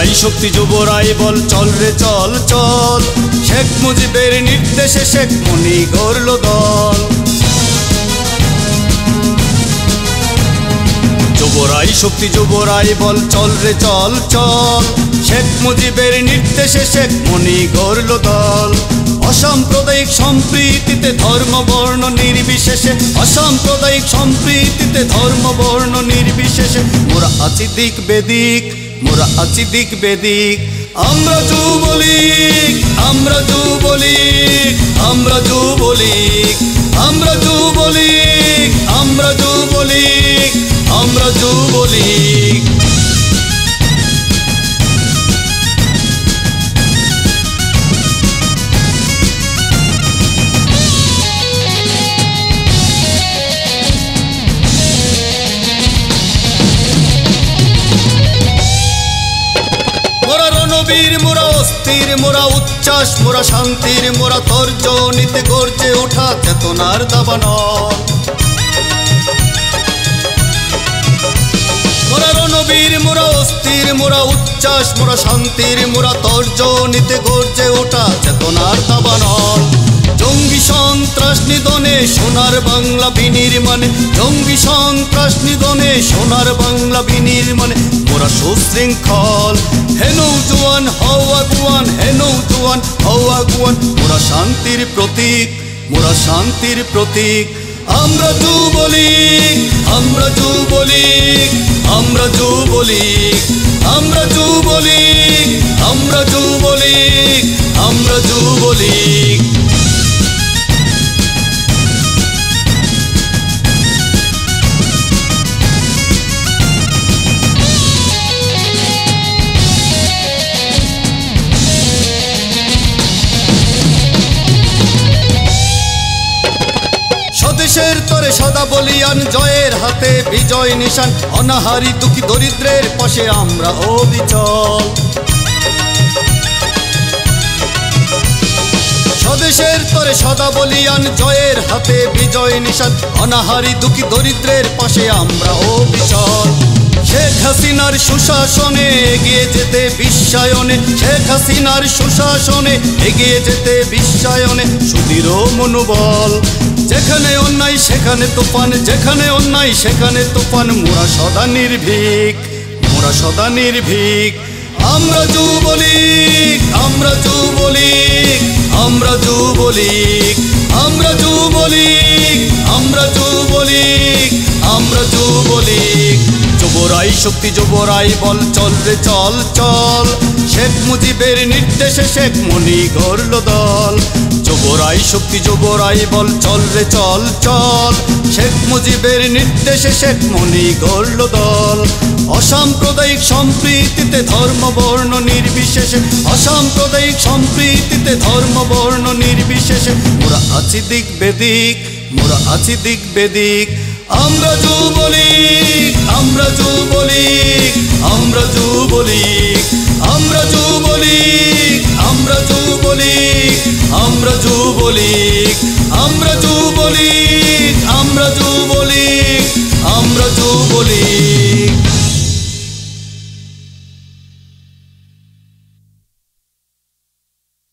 যুবরাই শক্তি যুবরাই বল চল রে চল চল, শেখ মুজিবের নির্দেশে শেখ মনি গড়ল দল। যুবরাই শক্তি যুবরাই বল চল রে চল চল, শেখ মুজিবের নির্দেশে শেখ মনি গড়ল দল। অসাম্প্রদায়িক সম্প্রীতিতে ধর্ম বর্ণ নির্বিশেষে, অসাম্প্রদায়িক সম্প্রীতিতে ধর্ম বর্ণ নির্বিশেষে মোরা আছি দিক বেদিক, মোরা আছি দিক বেদিক। আমরা যুবলীগ, আমরা যুবলীগ, আমরা যুবলীগ, আমরা যুবলীগ, আমরা যুবলীগ, আমরা যুবলীগ। মোরা রণবীর, মোরা অস্থির, মোরা উচ্ছ্বাস, মোরা শান্তির, মোরা তর্জনীতে গর্জে ওঠা চেতনার দাবানল। মোরা রণবীর, মোরা অস্থির, মোরা উচ্ছ্বাস, মোরা শান্তির, মোরা তর্জনীতে গর্জে ওঠা চেতনার দাবানল। জঙ্গি সন্ত্রাস নিধনে সোনার বাংলা বিনির্মাণে, জঙ্গি সন্ত্রাস নিধনে সোনার বাংলা বিনির্মাণে মোরা সুশৃঙ্খল। হে নৌজওয়ান হও আগুয়ান, হে নৌজওয়ান হও আগুয়ান, মোরা শান্তির প্রতীক, মোরা শান্তির প্রতীক। আমরা যুবলীগ, আমরা যুবলীগ, আমরা যুবলীগ, আমরা যুবলীগ, আমরা যুবলীগ, আমরা যুবলীগ। স্বদেশের তরে সদা বলিয়ান, জয়ের হাতে বিজয় নিশান, অনাহারী দুঃখী দরিদ্রের পাশে আমরা অবিচল। স্বদেশের তরে সদা বলিয়ান, জয়ের হাতে বিজয় নিশান, অনাহারী দুঃখী দরিদ্রের পাশে আমরা অবিচল। শেখ হাসিনার সুশাসনে এগিয়ে যেতে বিশ্বায়নে, শেখ হাসিনার সুশাসনে এগিয়ে যেতে বিশ্বায়নে সুদৃঢ় মনোবল। যেখানে অন্যায় সেখানে তুফান, যেখানে অন্যায় সেখানে তুফান, মোরা সদা নির্ভীক, মোরা সদা নির্ভীক। আমরা যুবলীগ, আমরা যুবলীগ, আমরা যুবলীগ, আমরা যুবলীগ, আমরা যুবলীগ, আমরা যুবলীগ। যুবরাই শক্তি যুবরাই বল চল রে চল চল, শেখ মুজিবের নির্দেশে শেখ মনি গড়ল দল। যুবরাই শক্তি যুবরাই বল চল রে চল চল, শেখ মুজিবের নির্দেশে শেখ মনি গড়ল দল। অসাম্প্রদায়িক সম্প্রীতিতে ধর্ম বর্ণ নির্বিশেষে, অসাম্প্রদায়িক সম্প্রীতিতে ধর্ম বর্ণ নির্বিশেষে মোরা আছি দিক বেদিক, মোরা আছি দিক বেদিক। আমরা যুবলীগ, আমরা যুবলীগ, আমরা যুবলীগ, আমরা যুবলীগ, আমরা যুবলীগ, আমরা যুবলীগ, আমরা যুবলীগ, আমরা যুবলীগ, আমরা যুবলীগ।